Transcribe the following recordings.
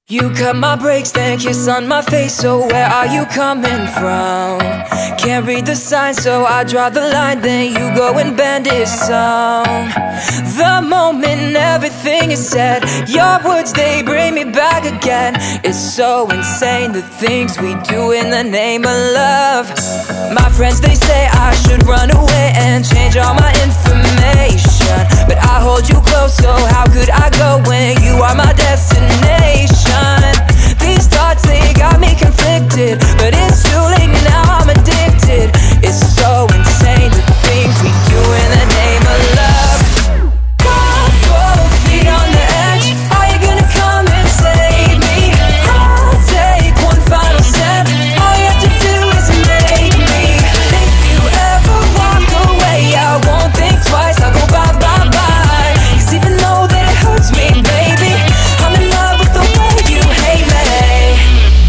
You cut my brakes, then kiss on my face. So where are you coming from? Can't read the signs, so I draw the line. Then you go and bend it some. The moment everything is said, your words, they bring me back again. It's so insane, the things we do in the name of love. My friends, they say I should run away and change all my information, but I hold you close, so how could I go when you are my destination? These thoughts, they got me conflicted, but it's too late now, I'm addicted. It's so insane, the things we do in the name of love. Got both feet on the edge, are you gonna come and save me? I'll take one final step, all you have to do is make me. If you ever walk away, I won't think twice, I'll go bye, bye, bye. 'Cause even though that it hurts me, baby, I'm in love with the way you hate me.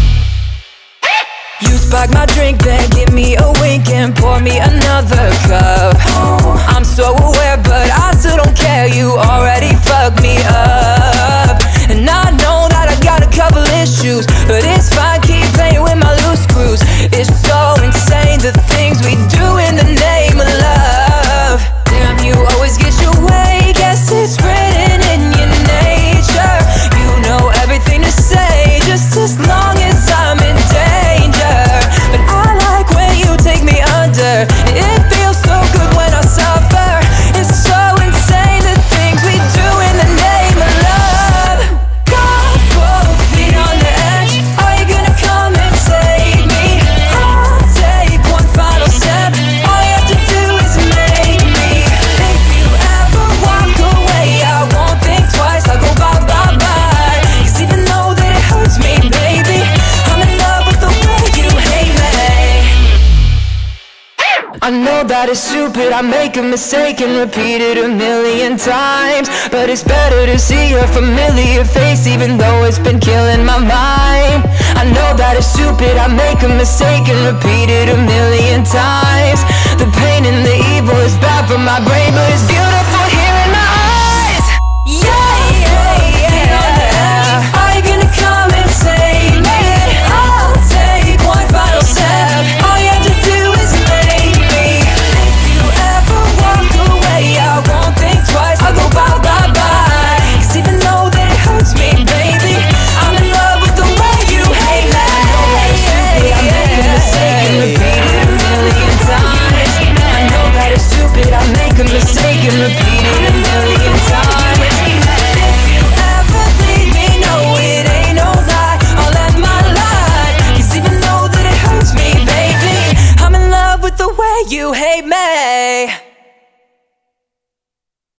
You spike my drink, then give me a wink and pour me another cup. I'm so aware, but I still don't care, you already fucked me up. And I know that I got a couple issues, but it's fine, keep playing with my loose screws. It's so insane, the things we do in the name of love. Damn, you always get your way, guess it's written in your nature. You know everything to say, just as long as I'm in danger. But I like when you take me under, it feels so good when I suffer. It's so insane, the things we do in the name of love. Got both feet on the edge, are you gonna come and save me? I'll take one final step, all you have to do is make me. If you ever walk away, I won't think twice, I'll go bye, bye, bye. 'Cause even though that it hurts me, baby, I'm in love with the way you hate me. I know that it's stupid, I make a mistake and repeat it a million times, but it's better to see your familiar face, even though it's been killing my mind. I know that it's stupid, I make a mistake and repeat it a million times. The pain and the evil is bad for my brain, but it's beautiful here in my eyes. Yeah, yeah, yeah. Are you gonna come and save me? I'll take one final step, all you have to do is make me. If you ever walk away, I won't think twice, I'll go bye, bye, bye. 'Cause even though that it hurts me, baby, I'm in love with the way you hate me. I make a mistake and repeat it a million times. I know that it's stupid, I make a mistake and repeat it a million times. If you ever leave me, no, it ain't no lie, I'll end my life. 'Cause even though that it hurts me, baby, I'm in love with the way you hate me.